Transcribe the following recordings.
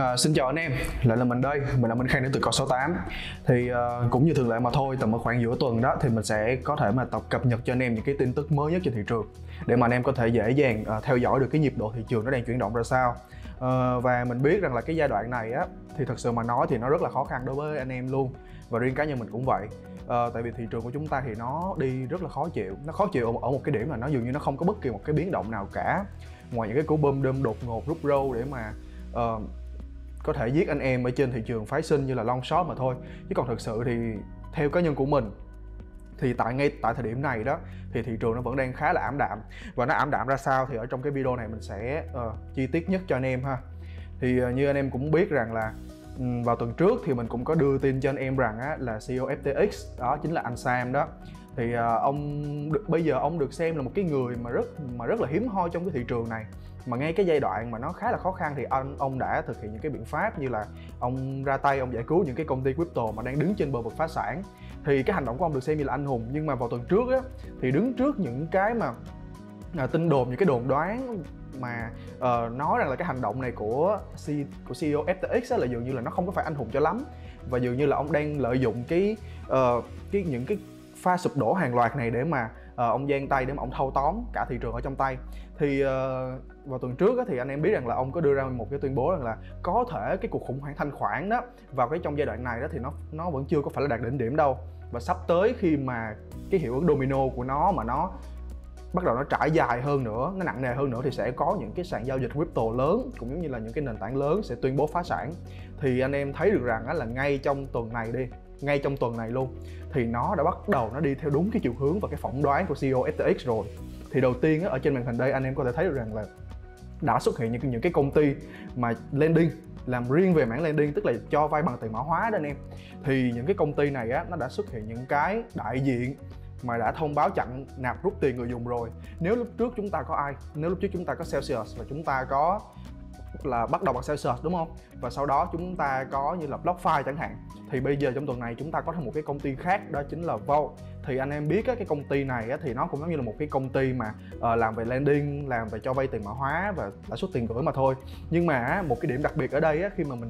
Xin chào anh em, lại là mình đây, mình là Minh Khang đến từ Cò68. Thì cũng như thường lệ mà thôi, tầm ở khoảng giữa tuần đó thì mình sẽ có thể mà cập nhật cho anh em những cái tin tức mới nhất trên thị trường để mà anh em có thể dễ dàng theo dõi được cái nhịp độ thị trường nó đang chuyển động ra sao. Và mình biết rằng là cái giai đoạn này á thì thật sự mà nói thì nó rất là khó khăn đối với anh em luôn, và riêng cá nhân mình cũng vậy. Tại vì thị trường của chúng ta thì nó đi rất là khó chịu. Nó khó chịu ở một cái điểm là nó dường như nó không có bất kỳ một cái biến động nào cả, ngoài những cái cú boom đâm đột ngột rút râu để mà có thể giết anh em ở trên thị trường phái sinh như là long short mà thôi. Chứ còn thực sự thì theo cá nhân của mình thì ngay tại thời điểm này đó thì thị trường nó vẫn đang khá là ảm đạm. Và nó ảm đạm ra sao thì ở trong cái video này mình sẽ chi tiết nhất cho anh em ha. Thì như anh em cũng biết rằng là vào tuần trước thì mình cũng có đưa tin cho anh em rằng á, là CEO FTX đó chính là anh Sam đó. Thì bây giờ ông được xem là một cái người mà rất là hiếm hoi trong cái thị trường này. Mà ngay cái giai đoạn mà nó khá là khó khăn thì ông đã thực hiện những cái biện pháp như là ông ra tay, ông giải cứu những cái công ty crypto mà đang đứng trên bờ vực phá sản. Thì cái hành động của ông được xem như là anh hùng. Nhưng mà vào tuần trước á, thì đứng trước những cái mà tin đồn, những cái đồn đoán mà nói rằng là cái hành động này của CEO FTX á, là dường như là nó không có phải anh hùng cho lắm, và dường như là ông đang lợi dụng những cái pha sụp đổ hàng loạt này để mà ông giang tay, để mà ông thâu tóm cả thị trường ở trong tay. Thì vào tuần trước á, thì anh em biết rằng là ông có đưa ra một cái tuyên bố rằng là có thể cái cuộc khủng hoảng thanh khoản đó vào cái trong giai đoạn này đó thì nó vẫn chưa có phải là đạt đỉnh điểm đâu, và sắp tới khi mà cái hiệu ứng domino của nó mà nó bắt đầu nó trải dài hơn nữa, nó nặng nề hơn nữa, thì sẽ có những cái sàn giao dịch crypto lớn cũng giống như là những cái nền tảng lớn sẽ tuyên bố phá sản. Thì anh em thấy được rằng là ngay trong tuần này luôn thì nó đã bắt đầu nó đi theo đúng cái chiều hướng và cái phỏng đoán của CEO FTX rồi. Thì đầu tiên ở trên màn hình đây anh em có thể thấy được rằng là đã xuất hiện những cái công ty mà lending, làm riêng về mảng lending, tức là cho vay bằng tiền mã hóa đó anh em. Thì những cái công ty này á, nó đã xuất hiện những cái đại diện mà đã thông báo chặn nạp rút tiền người dùng rồi. Nếu lúc trước chúng ta có Celsius và chúng ta có là bắt đầu bằng Celsius đúng không? Và sau đó chúng ta có như là BlockFi chẳng hạn. Thì bây giờ trong tuần này chúng ta có thêm một cái công ty khác, đó chính là Vault. Thì anh em biết á, cái công ty này á, thì nó cũng giống như là một cái công ty mà làm về lending, làm về cho vay tiền mã hóa và lãi suất tiền gửi mà thôi. Nhưng mà một cái điểm đặc biệt ở đây á, khi mà mình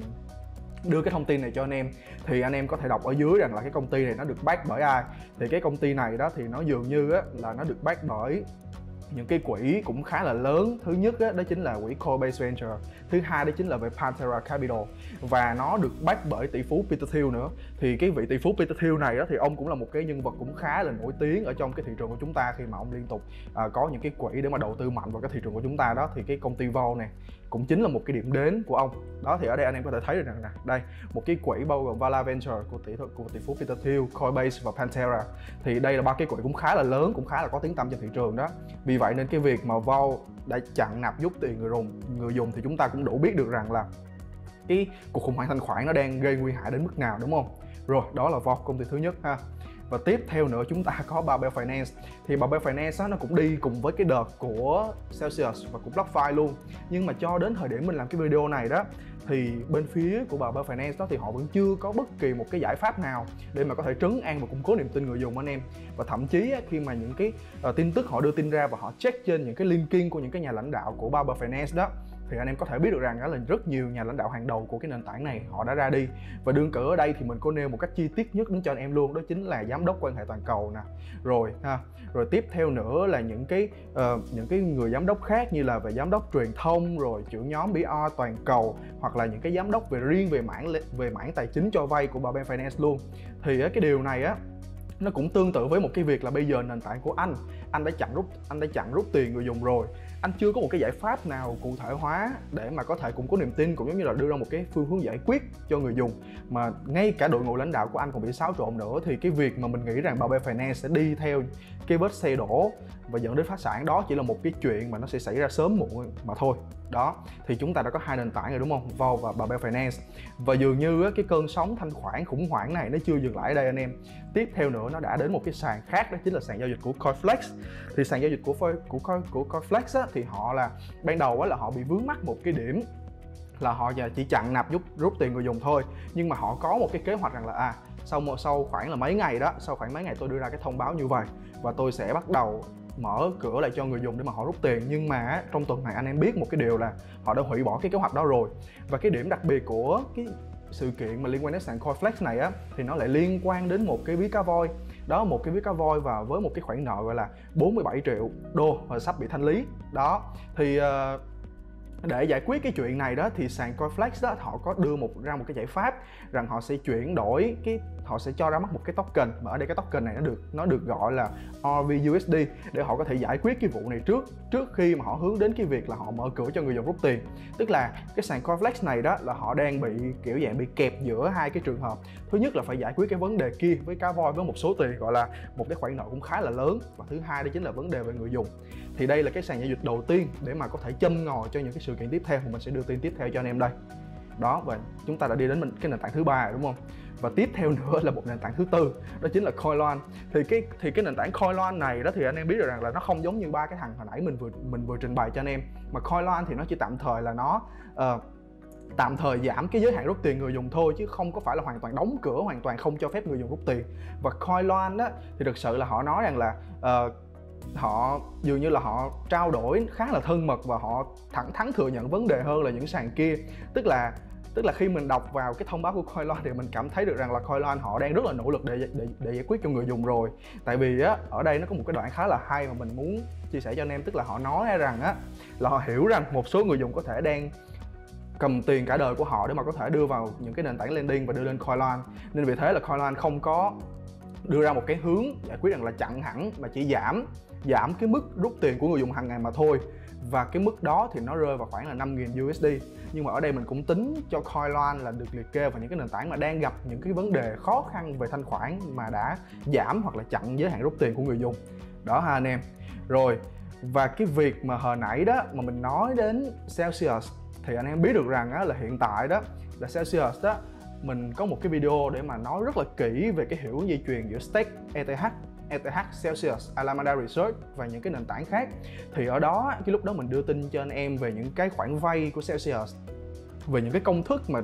đưa cái thông tin này cho anh em thì anh em có thể đọc ở dưới rằng là cái công ty này nó được back bởi ai. Thì cái công ty này đó thì nó dường như á, là nó được back bởi những cái quỹ cũng khá là lớn. Thứ nhất đó chính là quỹ Coinbase Venture, thứ hai đó chính là về Pantera Capital, và nó được back bởi tỷ phú Peter Thiel nữa. Thì cái vị tỷ phú Peter Thiel này đó thì ông cũng là một cái nhân vật cũng khá là nổi tiếng ở trong cái thị trường của chúng ta, khi mà ông liên tục có những cái quỹ để mà đầu tư mạnh vào cái thị trường của chúng ta đó. Thì cái công ty Vault này cũng chính là một cái điểm đến của ông đó. Thì ở đây anh em có thể thấy được rằng đây một cái quỹ bao gồm Vala Venture của tỷ phú Peter Thiel, Coinbase và Pantera. Thì đây là ba cái quỹ cũng khá là lớn, cũng khá là có tiếng tăm trên thị trường đó. Vì vậy nên cái việc mà Vault đã chặn nạp rút tiền người dùng thì chúng ta cũng đủ biết được rằng là cái cuộc khủng hoảng thanh khoản nó đang gây nguy hại đến mức nào, đúng không? Rồi, đó là Vault, công ty thứ nhất ha. Và tiếp theo nữa chúng ta có Barbell Finance. Thì Barbell Finance á, nó cũng đi cùng với cái đợt của Celsius và của BlockFi luôn. Nhưng mà cho đến thời điểm mình làm cái video này đó thì bên phía của Barbell Finance đó thì họ vẫn chưa có bất kỳ một cái giải pháp nào để mà có thể trấn an và củng cố niềm tin người dùng anh em. Và thậm chí á, khi mà những cái tin tức họ đưa tin ra và họ check trên những cái linking của những cái nhà lãnh đạo của Barbell Finance đó, thì anh em có thể biết được rằng là rất nhiều nhà lãnh đạo hàng đầu của cái nền tảng này họ đã ra đi. Và đương cử ở đây thì mình có nêu một cách chi tiết nhất đến cho anh em luôn, đó chính là giám đốc quan hệ toàn cầu nè, rồi tiếp theo nữa là những cái người giám đốc khác như là về giám đốc truyền thông, rồi trưởng nhóm PR toàn cầu, hoặc là những cái giám đốc riêng về mảng tài chính cho vay của Barbell Finance luôn. Thì cái điều này á nó cũng tương tự với một cái việc là bây giờ nền tảng của anh đã chặn rút tiền người dùng rồi, anh chưa có một cái giải pháp nào cụ thể hóa để mà có thể củng cố niềm tin, cũng giống như là đưa ra một cái phương hướng giải quyết cho người dùng, mà ngay cả đội ngũ lãnh đạo của anh còn bị xáo trộn nữa. Thì cái việc mà mình nghĩ rằng Barbell Finance sẽ đi theo cái vết xe đổ và dẫn đến phá sản đó chỉ là một cái chuyện mà nó sẽ xảy ra sớm muộn mà thôi. Đó, thì chúng ta đã có hai nền tảng rồi đúng không? Vault và Barbell Finance. Và dường như cái cơn sóng thanh khoản khủng hoảng này nó chưa dừng lại ở đây anh em. Tiếp theo nữa nó đã đến một cái sàn khác, đó chính là sàn giao dịch của Coinflex. Thì sàn giao dịch của Coinflex á, thì họ là ban đầu á, là họ bị vướng mắc một cái điểm là họ chỉ chặn nạp rút tiền người dùng thôi. Nhưng mà họ có một cái kế hoạch rằng là sau khoảng mấy ngày tôi đưa ra cái thông báo như vậy và tôi sẽ bắt đầu mở cửa lại cho người dùng để mà họ rút tiền. Nhưng mà trong tuần này anh em biết một cái điều là họ đã hủy bỏ cái kế hoạch đó rồi. Và cái điểm đặc biệt của cái sự kiện mà liên quan đến sàn Coinflex này á, thì nó lại liên quan đến một cái ví cá voi. Đó, một cái ví cá voi và với một cái khoản nợ gọi là 47 triệu đô và sắp bị thanh lý. Đó, thì để giải quyết cái chuyện này đó thì sàn Coinflex đó họ có đưa ra một cái giải pháp rằng họ sẽ chuyển đổi họ sẽ cho ra mắt một cái token, mà ở đây cái token này nó được gọi là RVUSD, để họ có thể giải quyết cái vụ này trước khi mà họ hướng đến cái việc là họ mở cửa cho người dùng rút tiền. Tức là cái sàn Coinflex này đó là họ đang bị kiểu dạng bị kẹp giữa hai cái trường hợp. Thứ nhất là phải giải quyết cái vấn đề kia với cá voi với một số tiền gọi là một cái khoản nợ cũng khá là lớn, và thứ hai đó chính là vấn đề về người dùng. Thì đây là cái sàn giao dịch đầu tiên để mà có thể châm ngòi cho những cái sự kiện tiếp theo, mà mình sẽ đưa tin tiếp theo cho anh em đây. Đó, và chúng ta đã đi đến cái nền tảng thứ 3 rồi đúng không? Và tiếp theo nữa là một nền tảng thứ tư, đó chính là Coinloan. Thì cái nền tảng Coinloan này đó thì anh em biết được rằng là nó không giống như ba cái thằng hồi nãy mình vừa trình bày cho anh em. Mà Coinloan thì nó chỉ tạm thời là nó tạm thời giảm cái giới hạn rút tiền người dùng thôi, chứ không có phải là hoàn toàn đóng cửa, hoàn toàn không cho phép người dùng rút tiền. Và Coinloan á thì thực sự là họ nói rằng là họ dường như là họ trao đổi khá là thân mật và họ thẳng thắn thừa nhận vấn đề hơn là những sàn kia. Tức là khi mình đọc vào cái thông báo của Coinloan thì mình cảm thấy được rằng là Coinloan họ đang rất là nỗ lực để giải quyết cho người dùng rồi. Tại vì á, ở đây nó có một cái đoạn khá là hay mà mình muốn chia sẻ cho anh em. Tức là họ nói rằng á, là họ hiểu rằng một số người dùng có thể đang cầm tiền cả đời của họ để mà có thể đưa vào những cái nền tảng lending và đưa lên Coinloan, nên vì thế là Coinloan không có đưa ra một cái hướng giải quyết rằng là chặn hẳn, mà chỉ giảm cái mức rút tiền của người dùng hàng ngày mà thôi. Và cái mức đó thì nó rơi vào khoảng là 5.000 USD. Nhưng mà ở đây mình cũng tính cho Coinloan là được liệt kê vào những cái nền tảng mà đang gặp những cái vấn đề khó khăn về thanh khoản mà đã giảm hoặc là chặn giới hạn rút tiền của người dùng. Đó ha anh em. Rồi, và cái việc mà hồi nãy đó mà mình nói đến Celsius thì anh em biết được rằng á, là hiện tại đó là Celsius đó, mình có một cái video để mà nói rất là kỹ về cái hiệu ứng dây chuyền giữa Stake, ETH, Celsius, Alameda Research và những cái nền tảng khác. Thì ở đó, cái lúc đó mình đưa tin cho anh em về những cái khoản vay của Celsius, về những cái công thức mà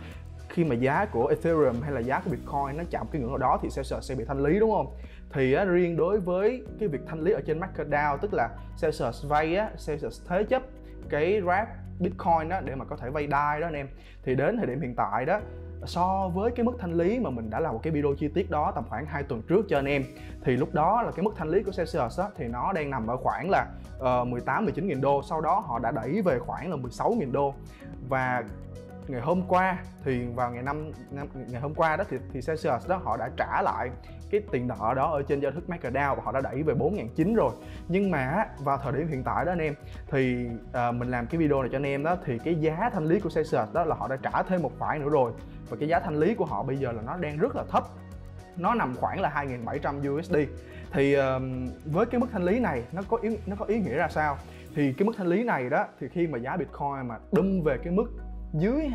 khi mà giá của Ethereum hay là giá của Bitcoin nó chạm cái ngưỡng ở đó thì Celsius sẽ bị thanh lý, đúng không? Thì riêng đối với cái việc thanh lý ở trên MakerDAO, tức là Celsius vay Celsius thế chấp cái wrap Bitcoin đó để mà có thể vay DAI đó anh em, thì đến thời điểm hiện tại đó, so với cái mức thanh lý mà mình đã làm một cái video chi tiết đó tầm khoảng 2 tuần trước cho anh em, thì lúc đó là cái mức thanh lý của Celsius đó, thì nó đang nằm ở khoảng là 18-19.000 đô. Sau đó họ đã đẩy về khoảng là 16.000 đô. Và ngày hôm qua thì vào ngày hôm qua đó thì Celsius đó họ đã trả lại cái tiền nợ đó ở trên giao thức MakerDAO và họ đã đẩy về 4.900 rồi. Nhưng mà vào thời điểm hiện tại đó anh em, thì mình làm cái video này cho anh em đó, thì cái giá thanh lý của Celsius đó là họ đã trả thêm một khoản nữa rồi, và cái giá thanh lý của họ bây giờ là nó đang rất là thấp, nó nằm khoảng là 2.700 USD. Thì với cái mức thanh lý này nó có ý nghĩa ra sao? Thì cái mức thanh lý này đó, thì khi mà giá Bitcoin mà đâm về cái mức dưới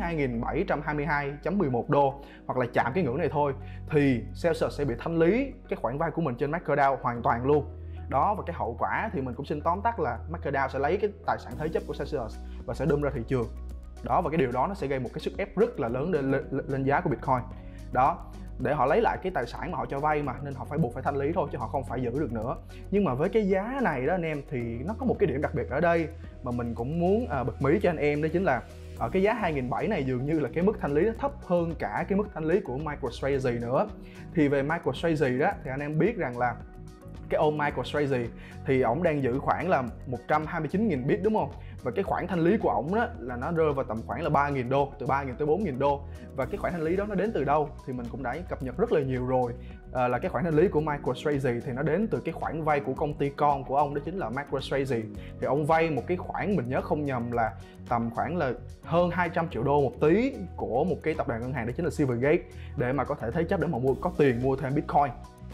2.722.11 đô hoặc là chạm cái ngưỡng này thôi, thì Celsius sẽ bị thanh lý cái khoản vay của mình trên MakerDAO hoàn toàn luôn. Đó, và cái hậu quả thì mình cũng xin tóm tắt là MakerDAO sẽ lấy cái tài sản thế chấp của Celsius và sẽ đưa ra thị trường. Đó, và cái điều đó nó sẽ gây một cái sức ép rất là lớn lên giá của Bitcoin. Đó, để họ lấy lại cái tài sản mà họ cho vay mà, nên họ buộc phải thanh lý thôi chứ họ không phải giữ được nữa. Nhưng mà với cái giá này đó anh em, thì nó có một cái điểm đặc biệt ở đây mà mình cũng muốn bật mí cho anh em, đó chính là ở cái giá 2.700 này dường như là cái mức thanh lý nó thấp hơn cả cái mức thanh lý của MicroStrategy nữa. Thì về MicroStrategy đó thì anh em biết rằng là cái ông MicroStrategy thì ổng đang giữ khoảng là 129.000 bit đúng không? Và cái khoản thanh lý của ổng đó là nó rơi vào tầm khoảng là 3.000 đô, từ 3.000 tới 4.000 đô. Và cái khoản thanh lý đó nó đến từ đâu thì mình cũng đã cập nhật rất là nhiều rồi. Là cái khoản thanh lý của MicroStrategy thì nó đến từ cái khoản vay của công ty con của ông, đó chính là MicroStrategy. Thì ông vay một cái khoản, mình nhớ không nhầm là tầm khoảng là hơn 200 triệu đô một tí của một cái tập đoàn ngân hàng, đó chính là Silvergate, để mà có thể thế chấp để mà có tiền mua thêm Bitcoin.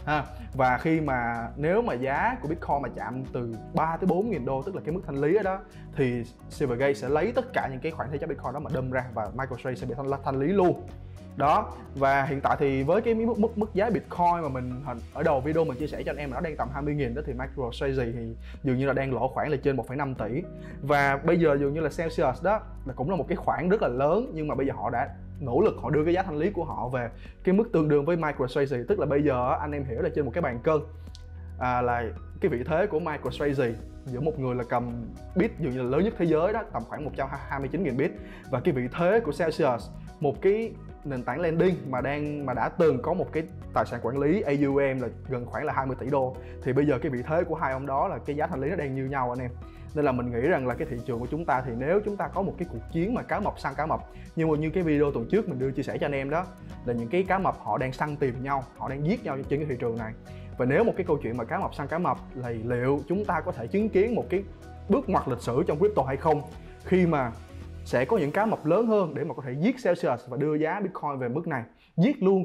Và khi mà nếu mà giá của Bitcoin mà chạm từ 3 tới 4.000 đô, tức là cái mức thanh lý đó, thì Silvergate sẽ lấy tất cả những cái khoản thế chấp Bitcoin đó mà đâm ra, và MicroStrategy sẽ bị thanh lý luôn. Đó, và hiện tại thì với cái mức giá Bitcoin mà mình ở đầu video mình chia sẻ cho anh em là nó đang tầm 20.000 đó, thì MicroStrategy thì dường như là đang lỗ khoảng là trên 1,5 tỷ. Và bây giờ dường như là Celsius đó là cũng là một cái khoản rất là lớn, nhưng mà bây giờ họ đã nỗ lực họ đưa cái giá thanh lý của họ về cái mức tương đương với MicroStrategy, tức là bây giờ anh em hiểu là trên một cái bàn cân là cái vị thế của MicroStrategy giữa một người là cầm bit dường như là lớn nhất thế giới đó, tầm khoảng 129.000 bit, và cái vị thế của Celsius, một cái nền tảng lending mà đã từng có một cái tài sản quản lý AUM là gần khoảng là 20 tỷ đô. Thì bây giờ cái vị thế của hai ông đó là cái giá thành lý nó đang như nhau anh em. Nên là mình nghĩ rằng là cái thị trường của chúng ta, thì nếu chúng ta có một cái cuộc chiến mà cá mập săn cá mập, nhưng mà như cái video tuần trước mình đưa chia sẻ cho anh em đó, là những cái cá mập họ đang săn tìm nhau, họ đang giết nhau trên cái thị trường này. Và nếu một cái câu chuyện mà cá mập săn cá mập là liệu chúng ta có thể chứng kiến một cái bước ngoặt lịch sử trong crypto hay không, khi mà sẽ có những cá mập lớn hơn để mà có thể giết Celsius và đưa giá Bitcoin về mức này, giết luôn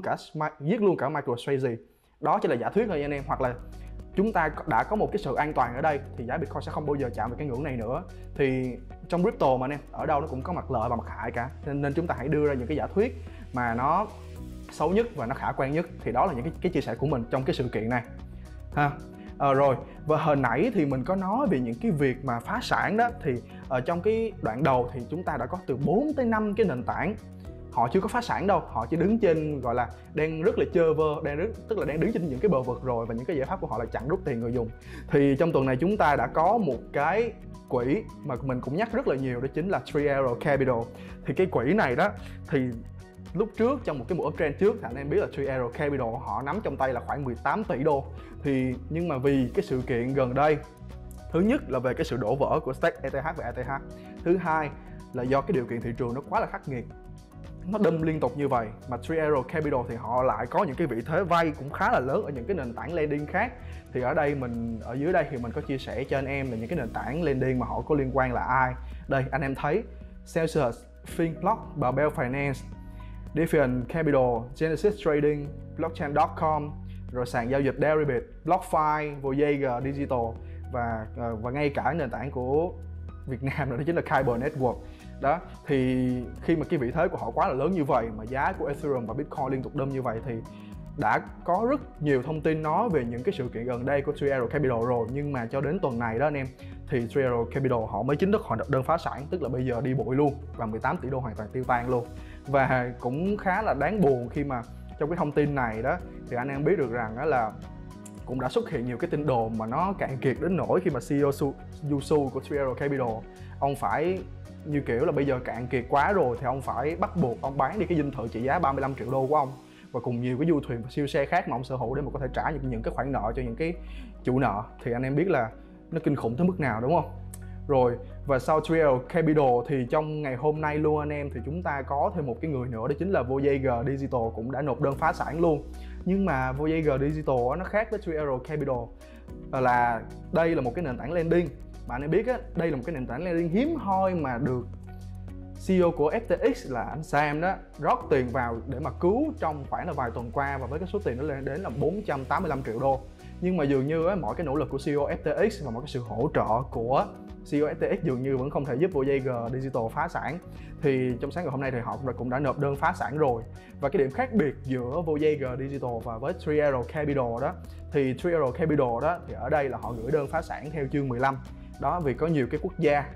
cả MicroStrategy. Đó chỉ là giả thuyết thôi anh em, hoặc là chúng ta đã có một cái sự an toàn ở đây thì giá Bitcoin sẽ không bao giờ chạm vào cái ngưỡng này nữa. Thì trong crypto mà anh em, ở đâu nó cũng có mặt lợi và mặt hại cả, nên chúng ta hãy đưa ra những cái giả thuyết mà nó xấu nhất và nó khả quan nhất. Thì đó là những cái chia sẻ của mình trong cái sự kiện này ha. Rồi, và hồi nãy thì mình có nói về những cái việc mà phá sản đó, thì trong cái đoạn đầu thì chúng ta đã có từ 4 tới 5 cái nền tảng họ chưa có phá sản đâu, họ chỉ đứng trên, gọi là đang rất là chơ vơ, tức là đang đứng trên những cái bờ vực rồi, và những cái giải pháp của họ là chặn rút tiền người dùng. Thì trong tuần này chúng ta đã có một cái quỹ mà mình cũng nhắc rất là nhiều, đó chính là Three Arrows Capital. Thì cái quỹ này đó, thì lúc trước trong một cái mùa uptrend trước thì anh em biết là Three Arrows Capital họ nắm trong tay là khoảng 18 tỷ đô. Thì nhưng mà vì cái sự kiện gần đây, thứ nhất là về cái sự đổ vỡ của stake ETH và ETH, thứ hai là do cái điều kiện thị trường nó quá là khắc nghiệt, nó đâm liên tục như vậy, mà Three Arrows Capital thì họ lại có những cái vị thế vay cũng khá là lớn ở những cái nền tảng lending khác. Thì ở đây ở dưới đây thì mình có chia sẻ cho anh em là những cái nền tảng lending mà họ có liên quan là ai. Đây anh em thấy Celsius, Finblock, Babel Finance, Defiant Capital, Genesis Trading, Blockchain.com, rồi sàn giao dịch Deribit, BlockFi, Voyager Digital, và ngay cả nền tảng của Việt Nam đó chính là Kyber Network. Đó, thì khi mà cái vị thế của họ quá là lớn như vậy, mà giá của Ethereum và Bitcoin liên tục đâm như vậy, thì đã có rất nhiều thông tin nói về những cái sự kiện gần đây của Three Arrows Capital rồi. Nhưng mà cho đến tuần này đó anh em, thì Three Arrows Capital họ mới chính thức họ nộp đơn phá sản, tức là bây giờ đi bụi luôn, và 18 tỷ đô hoàn toàn tiêu tan luôn. Và cũng khá là đáng buồn khi mà trong cái thông tin này đó, thì anh em biết được rằng đó là cũng đã xuất hiện nhiều cái tin đồn mà nó cạn kiệt đến nỗi khi mà CEO Yusu của Three Arrows Capital, ông phải như kiểu là bây giờ cạn kiệt quá rồi thì ông phải bắt buộc ông bán đi cái dinh thự trị giá 35 triệu đô của ông, và cùng nhiều cái du thuyền và siêu xe khác mà ông sở hữu để mà có thể trả những cái khoản nợ cho những cái chủ nợ. Thì anh em biết là nó kinh khủng tới mức nào đúng không? Rồi, và sau Three Arrows Capital thì trong ngày hôm nay luôn anh em, thì chúng ta có thêm một cái người nữa, đó chính là Voyager Digital cũng đã nộp đơn phá sản luôn. Nhưng mà Voyager Digital nó khác với Three Arrows Capital là đây là một cái nền tảng lending. Mà anh em biết á, đây là một cái nền tảng lending hiếm hoi mà được CEO của FTX là anh Sam đó rót tiền vào để mà cứu trong khoảng là vài tuần qua, và với cái số tiền nó lên đến là 485 triệu đô. Nhưng mà dường như á, mọi cái nỗ lực của CEO FTX và mọi cái sự hỗ trợ của CEO FTX dường như vẫn không thể giúp Voyager Digital phá sản. Thì trong sáng ngày hôm nay thì họ cũng đã nộp đơn phá sản rồi. Và cái điểm khác biệt giữa Voyager Digital và với Three Arrows Capital đó, thì Three Arrows Capital đó thì ở đây là họ gửi đơn phá sản theo chương 15. Đó, vì có nhiều cái quốc gia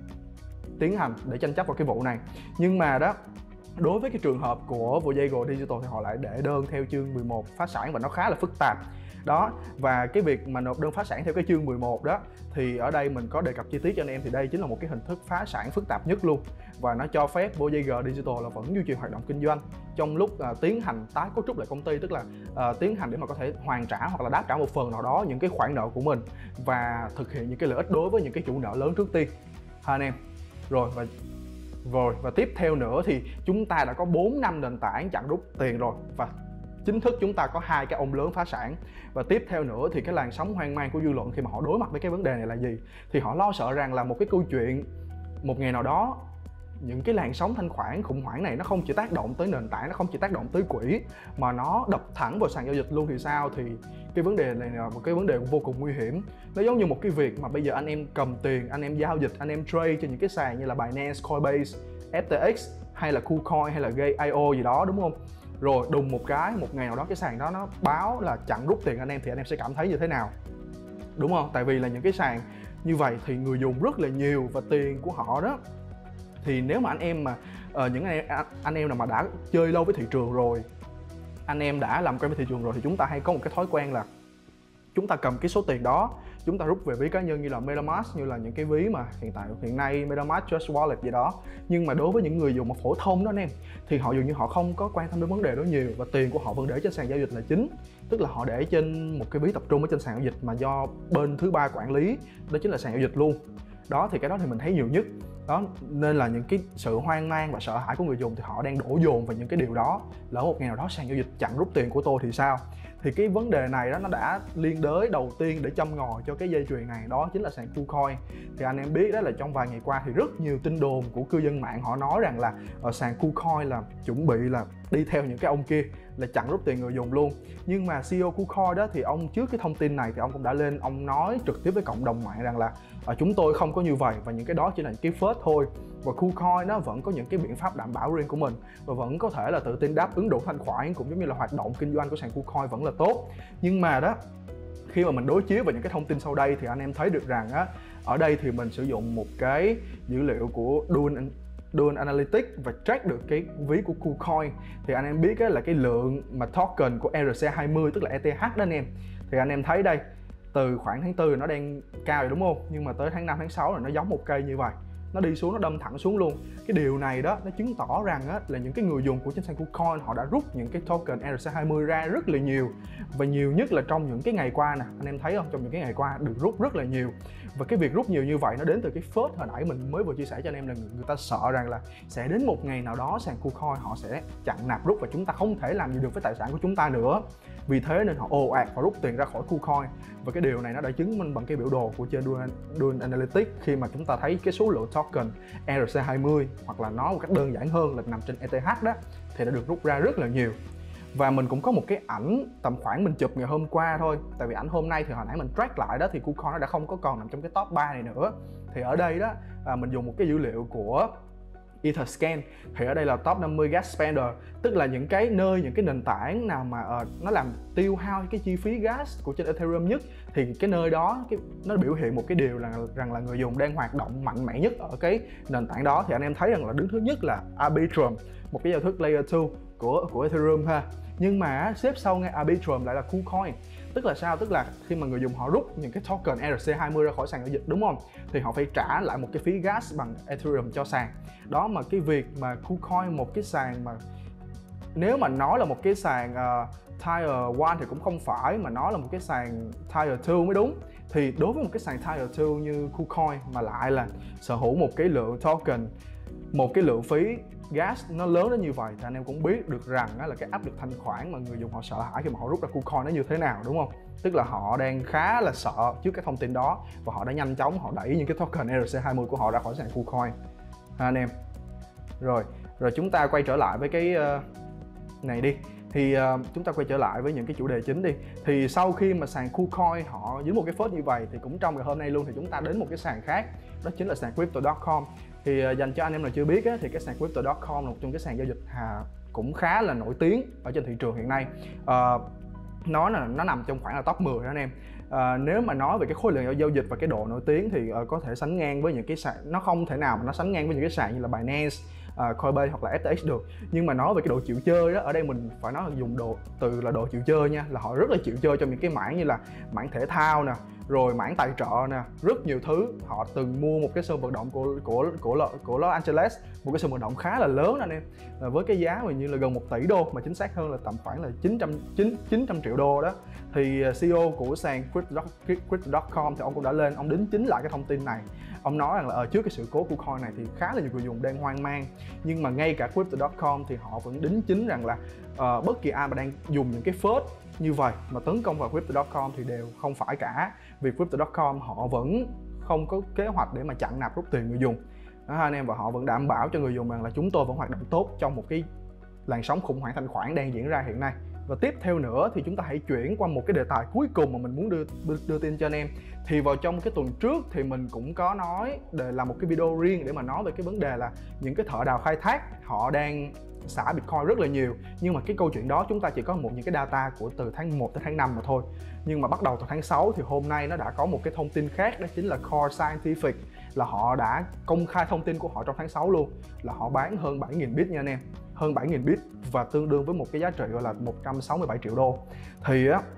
tiến hành để tranh chấp vào cái vụ này. Nhưng mà đó, đối với cái trường hợp của Voyager Digital thì họ lại để đơn theo chương 11 phá sản, và nó khá là phức tạp. Đó, và cái việc mà nộp đơn phá sản theo cái chương 11 đó, thì ở đây mình có đề cập chi tiết cho anh em, thì đây chính là một cái hình thức phá sản phức tạp nhất luôn. Và nó cho phép Voyager Digital là vẫn duy trì hoạt động kinh doanh trong lúc tiến hành tái cấu trúc lại công ty, tức là tiến hành để mà có thể hoàn trả hoặc là đáp trả một phần nào đó những cái khoản nợ của mình, và thực hiện những cái lợi ích đối với những cái chủ nợ lớn trước tiên ha anh em. Và tiếp theo nữa thì chúng ta đã có 4 năm nền tảng chặn rút tiền rồi, và chính thức chúng ta có 2 cái ông lớn phá sản. Và tiếp theo nữa thì cái làn sóng hoang mang của dư luận khi mà họ đối mặt với cái vấn đề này là gì? Thì họ lo sợ rằng là một cái câu chuyện một ngày nào đó, những cái làn sóng thanh khoản khủng hoảng này nó không chỉ tác động tới nền tảng, nó không chỉ tác động tới quỹ, mà nó đập thẳng vào sàn giao dịch luôn thì sao? Thì cái vấn đề này là một cái vấn đề vô cùng nguy hiểm. Nó giống như một cái việc mà bây giờ anh em cầm tiền, anh em giao dịch, anh em trade trên những cái sàn như là Binance, Coinbase, FTX hay là KuCoin hay là Gate.io gì đó, đúng không? Rồi đùng một ngày nào đó cái sàn đó nó báo là chặn rút tiền anh em, thì anh em sẽ cảm thấy như thế nào? Đúng không? Tại vì là những cái sàn như vậy thì người dùng rất là nhiều, và tiền của họ đó, thì nếu mà anh em mà những anh em nào mà đã chơi lâu với thị trường rồi, anh em đã làm quen với thị trường rồi, thì chúng ta hay có một cái thói quen là chúng ta cầm cái số tiền đó, chúng ta rút về ví cá nhân như là MetaMask, như là những cái ví mà hiện nay MetaMask, Trust Wallet gì đó. Nhưng mà đối với những người dùng mà phổ thông đó anh em, thì họ dường như họ không có quan tâm đến vấn đề đó nhiều, và tiền của họ vẫn để trên sàn giao dịch là chính. Tức là họ để trên một cái ví tập trung ở trên sàn giao dịch mà do bên thứ ba quản lý, đó chính là sàn giao dịch luôn. Đó thì cái đó thì mình thấy nhiều nhất. Đó nên là những cái sự hoang mang và sợ hãi của người dùng thì họ đang đổ dồn vào những cái điều đó. Lỡ một ngày nào đó sàn giao dịch chặn rút tiền của tôi thì sao? Thì cái vấn đề này đó nó đã liên đới đầu tiên để châm ngòi cho cái dây chuyền này, đó chính là sàn KuCoin. Thì anh em biết đó là trong vài ngày qua thì rất nhiều tin đồn của cư dân mạng họ nói rằng là sàn KuCoin là chuẩn bị là đi theo những cái ông kia là chặn rút tiền người dùng luôn. Nhưng mà CEO KuCoin đó thì ông trước cái thông tin này thì ông cũng đã lên ông nói trực tiếp với cộng đồng mạng rằng là chúng tôi không có như vậy, và những cái đó chỉ là những cái phớt thôi, và KuCoin nó vẫn có những cái biện pháp đảm bảo riêng của mình và vẫn có thể là tự tin đáp ứng đủ thanh khoản, cũng giống như là hoạt động kinh doanh của sàn KuCoin vẫn là tốt. Nhưng mà đó, khi mà mình đối chiếu vào những cái thông tin sau đây thì anh em thấy được rằng á, ở đây thì mình sử dụng một cái dữ liệu của Dual Analytics và track được cái ví của KuCoin. Thì anh em biết á, là cái lượng mà token của ERC20 tức là ETH đó anh em. Thì anh em thấy đây, từ khoảng tháng 4 nó đang cao rồi đúng không? Nhưng mà tới tháng 5, tháng 6 là nó giống một cây như vậy. Nó đi xuống, nó đâm thẳng xuống luôn. Cái điều này đó, nó chứng tỏ rằng á, là những cái người dùng của trên sàn KuCoin họ đã rút những cái token ERC20 ra rất là nhiều. Và nhiều nhất là trong những cái ngày qua nè, anh em thấy không? Trong những cái ngày qua được rút rất là nhiều. Và cái việc rút nhiều như vậy nó đến từ cái phớt hồi nãy mình mới vừa chia sẻ cho anh em, là người ta sợ rằng là sẽ đến một ngày nào đó sàn KuCoin họ sẽ chặn nạp rút và chúng ta không thể làm gì được với tài sản của chúng ta nữa. Vì thế nên họ ồ ạt họ rút tiền ra khỏi KuCoin. Và cái điều này nó đã chứng minh bằng cái biểu đồ của trên Dual Analytics, khi mà chúng ta thấy cái số lượng token ERC20 hoặc là nói một cách đơn giản hơn là nằm trên ETH đó thì đã được rút ra rất là nhiều. Và mình cũng có một cái ảnh tầm khoảng mình chụp ngày hôm qua thôi, tại vì ảnh hôm nay thì hồi nãy mình track lại đó thì KuCoin nó đã không có còn nằm trong cái top 3 này nữa. Thì ở đây đó mình dùng một cái dữ liệu của Etherscan, thì ở đây là top 50 gas spender, tức là những cái nơi, những cái nền tảng nào mà nó làm tiêu hao cái chi phí gas của trên Ethereum nhất, thì cái nơi đó nó biểu hiện một cái điều rằng là người dùng đang hoạt động mạnh mẽ nhất ở cái nền tảng đó. Thì anh em thấy rằng là đứng thứ nhất là Arbitrum, một cái giao thức layer 2 của Ethereum ha. Nhưng mà xếp sau ngay Arbitrum lại là KuCoin. Tức là sao? Tức là khi mà người dùng họ rút những cái token ERC20 ra khỏi sàn giao dịch đúng không? Thì họ phải trả lại một cái phí gas bằng Ethereum cho sàn. Đó mà cái việc mà KuCoin, một cái sàn mà nếu mà nói là một cái sàn Tier 1 thì cũng không phải, mà nó là một cái sàn Tier 2 mới đúng. Thì đối với một cái sàn Tier 2 như KuCoin mà lại là sở hữu một cái lượng token, một cái lượng phí gas nó lớn đến như vậy, thì anh em cũng biết được rằng là cái áp lực thanh khoản mà người dùng họ sợ hãi khi mà họ rút ra KuCoin nó như thế nào đúng không? Tức là họ đang khá là sợ trước cái thông tin đó và họ đã nhanh chóng họ đẩy những cái token ERC20 của họ ra khỏi sàn KuCoin ha anh em. Rồi chúng ta quay trở lại với cái này đi. Thì chúng ta quay trở lại với những cái chủ đề chính đi. Thì sau khi mà sàn KuCoin họ dính một cái phớt như vậy thì cũng trong ngày hôm nay luôn thì chúng ta đến một cái sàn khác, đó chính là sàn Crypto.com. Thì dành cho anh em nào chưa biết á, thì cái sàn Crypto.com là một trong cái sàn giao dịch cũng khá là nổi tiếng ở trên thị trường hiện nay. Nó nằm trong khoảng là top 10 đó anh em. Nếu mà nói về cái khối lượng giao dịch và cái độ nổi tiếng thì có thể sánh ngang với những cái sàn, nó không thể nào mà nó sánh ngang với những cái sàn như là Binance, Coinbase hoặc là FTX được. Nhưng mà nói về cái độ chịu chơi đó, ở đây mình phải nói là dùng từ là độ chịu chơi nha, là họ rất là chịu chơi trong những cái mảng như là mảng thể thao nè, rồi mảng tài trợ nè, rất nhiều thứ. Họ từng mua một cái sân vận động của Los Angeles, một cái sân vận động khá là lớn anh em, với cái giá như là gần 1 tỷ đô, mà chính xác hơn là tầm khoảng là 900 triệu đô đó. Thì CEO của sàn Crypto.com thì ông cũng đã lên, ông đính chính lại cái thông tin này. Ông nói rằng là trước cái sự cố của coin này thì khá là nhiều người dùng đang hoang mang, nhưng mà ngay cả Crypto.com thì họ vẫn đính chính rằng là bất kỳ ai mà đang dùng những cái phớt như vậy mà tấn công vào Crypto.com thì đều không phải cả, vì Crypto.com họ vẫn không có kế hoạch để mà chặn nạp rút tiền người dùng đó anh em, và họ vẫn đảm bảo cho người dùng rằng là chúng tôi vẫn hoạt động tốt trong một cái làn sóng khủng hoảng thanh khoản đang diễn ra hiện nay. Và tiếp theo nữa thì chúng ta hãy chuyển qua một cái đề tài cuối cùng mà mình muốn đưa tin cho anh em. Thì vào trong cái tuần trước thì mình cũng có nói để làm một cái video riêng để mà nói về cái vấn đề là những cái thợ đào khai thác họ đang xả Bitcoin rất là nhiều. Nhưng mà cái câu chuyện đó chúng ta chỉ có những cái data của từ tháng 1 tới tháng 5 mà thôi. Nhưng mà bắt đầu từ tháng 6 thì hôm nay nó đã có một cái thông tin khác, đó chính là Core Scientific, là họ đã công khai thông tin của họ trong tháng 6 luôn, là họ bán hơn 7.000 bit nha anh em, hơn 7.000 bit và tương đương với một cái giá trị gọi là 167 triệu đô. Thì á,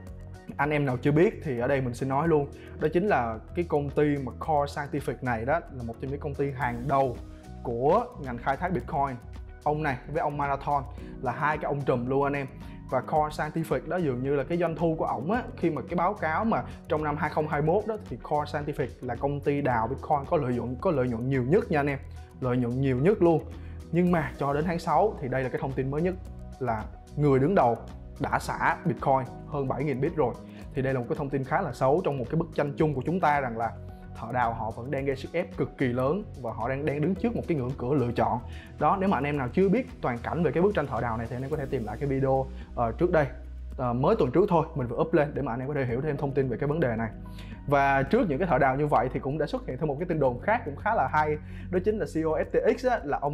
Anh em nào chưa biết thì ở đây mình sẽ nói luôn. Đó chính là cái công ty mà Core Scientific này đó là một trong những công ty hàng đầu của ngành khai thác Bitcoin. Ông này với ông Marathon là hai cái ông trùm luôn anh em. Và Core Scientific đó dường như là cái doanh thu của ổng á, khi mà cái báo cáo mà trong năm 2021 đó thì Core Scientific là công ty đào Bitcoin có lợi nhuận nhiều nhất nha anh em. Lợi nhuận nhiều nhất luôn. Nhưng mà cho đến tháng 6 thì đây là cái thông tin mới nhất là người đứng đầu đã xả Bitcoin hơn 7.000 bit rồi. Thì đây là một cái thông tin khá là xấu trong một cái bức tranh chung của chúng ta, rằng là thợ đào họ vẫn đang gây sức ép cực kỳ lớn và họ đang đứng trước một cái ngưỡng cửa lựa chọn. Đó, nếu mà anh em nào chưa biết toàn cảnh về cái bức tranh thợ đào này thì anh em có thể tìm lại cái video trước đây, mới tuần trước thôi, mình vừa up lên để mà anh em có thể hiểu thêm thông tin về cái vấn đề này. Và trước những cái thợ đào như vậy thì cũng đã xuất hiện thêm một cái tin đồn khác cũng khá là hay, đó chính là CEO FTX á, là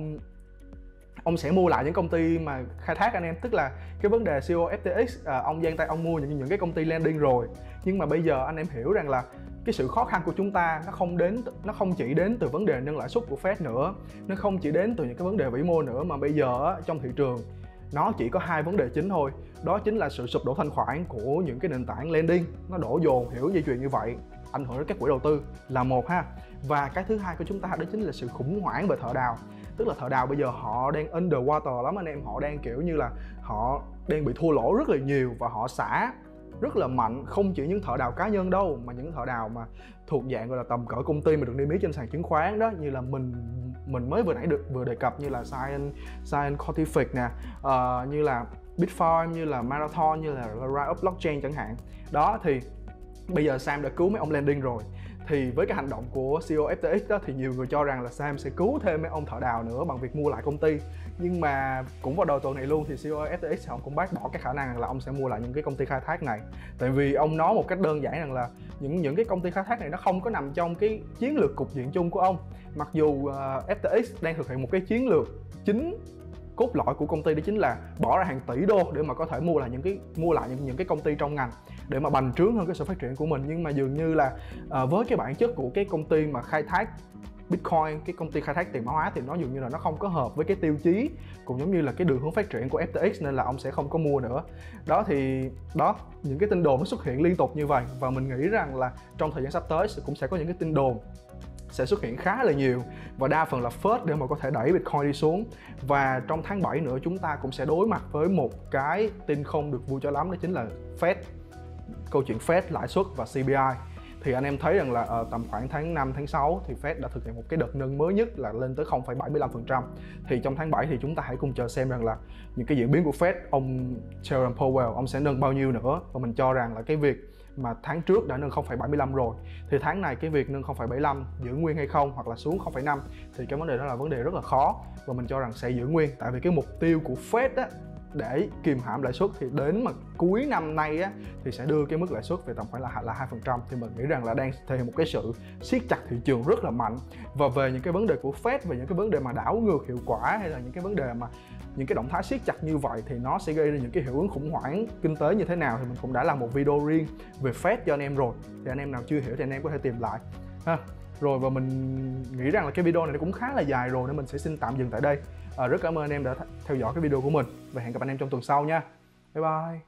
ông sẽ mua lại những công ty mà khai thác anh em. Tức là cái vấn đề CEO FTX, ông giang tay ông mua những cái công ty lending rồi, nhưng mà bây giờ anh em hiểu rằng là cái sự khó khăn của chúng ta nó không chỉ đến từ vấn đề nâng lãi suất của Fed nữa, nó không chỉ đến từ những cái vấn đề vĩ mô nữa, mà bây giờ trong thị trường nó chỉ có hai vấn đề chính thôi. Đó chính là sự sụp đổ thanh khoản của những cái nền tảng lending, nó đổ dồn hiểu dây chuyền như vậy, ảnh hưởng đến các quỹ đầu tư là một ha. Và cái thứ hai của chúng ta đó chính là sự khủng hoảng về thợ đào. Tức là thợ đào bây giờ họ đang underwater lắm anh em, họ đang kiểu như là họ đang bị thua lỗ rất là nhiều và họ xả rất là mạnh. Không chỉ những thợ đào cá nhân đâu, mà những thợ đào mà thuộc dạng gọi là tầm cỡ công ty mà được niêm yết trên sàn chứng khoán đó, như là mình mới vừa đề cập, như là Scientific nè, như là Bitfarm, như là Marathon, như là Riot Blockchain chẳng hạn. Đó thì bây giờ Sam đã cứu mấy ông lending rồi, thì với cái hành động của CEO FTX đó thì nhiều người cho rằng là Sam sẽ cứu thêm mấy ông thợ đào nữa bằng việc mua lại công ty. Nhưng mà cũng vào đầu tuần này luôn thì CEO FTX ông cũng bác bỏ cái khả năng là ông sẽ mua lại những cái công ty khai thác này. Tại vì ông nói một cách đơn giản rằng là những cái công ty khai thác này nó không có nằm trong cái chiến lược cục diện chung của ông. Mặc dù FTX đang thực hiện một cái chiến lược chính cốt lõi của công ty, đó chính là bỏ ra hàng tỷ đô để mà có thể mua lại những cái công ty trong ngành để mà bành trướng hơn cái sự phát triển của mình. Nhưng mà dường như là với cái bản chất của cái công ty mà khai thác Bitcoin, cái công ty khai thác tiền mã hóa, thì nó dường như là nó không có hợp với cái tiêu chí cũng giống như là cái đường hướng phát triển của FTX, nên là ông sẽ không có mua nữa. Đó thì những cái tin đồn nó xuất hiện liên tục như vậy, và mình nghĩ rằng là trong thời gian sắp tới cũng sẽ có những cái tin đồn sẽ xuất hiện khá là nhiều, và đa phần là Fed để mà có thể đẩy Bitcoin đi xuống. Và trong tháng 7 nữa chúng ta cũng sẽ đối mặt với một cái tin không được vui cho lắm, đó chính là Fed, câu chuyện Fed, lãi suất và CPI. Thì anh em thấy rằng là tầm khoảng tháng 5, tháng 6 thì Fed đã thực hiện một cái đợt nâng mới nhất là lên tới 0,75%. Thì trong tháng 7 thì chúng ta hãy cùng chờ xem rằng là những cái diễn biến của Fed, ông Jerome Powell ông sẽ nâng bao nhiêu nữa. Và mình cho rằng là cái việc mà tháng trước đã nâng 0,75 rồi thì tháng này cái việc nâng 0,75 giữ nguyên hay không, hoặc là xuống 0,5, thì cái vấn đề đó là vấn đề rất là khó, và mình cho rằng sẽ giữ nguyên. Tại vì cái mục tiêu của Fed á, để kìm hãm lãi suất thì đến mà cuối năm nay á, thì sẽ đưa cái mức lãi suất về tầm khoảng là 2%. Thì mình nghĩ rằng là đang thể hiện một cái sự siết chặt thị trường rất là mạnh. Và về những cái vấn đề của Fed, về những cái vấn đề mà đảo ngược hiệu quả, hay là những cái vấn đề mà những cái động thái siết chặt như vậy thì nó sẽ gây ra những cái hiệu ứng khủng hoảng kinh tế như thế nào, thì mình cũng đã làm một video riêng về Fed cho anh em rồi. Thì anh em nào chưa hiểu thì anh em có thể tìm lại ha. Rồi, và mình nghĩ rằng là cái video này cũng khá là dài rồi nên mình sẽ xin tạm dừng tại đây. Rất cảm ơn anh em đã theo dõi cái video của mình, và hẹn gặp anh em trong tuần sau nha. Bye bye.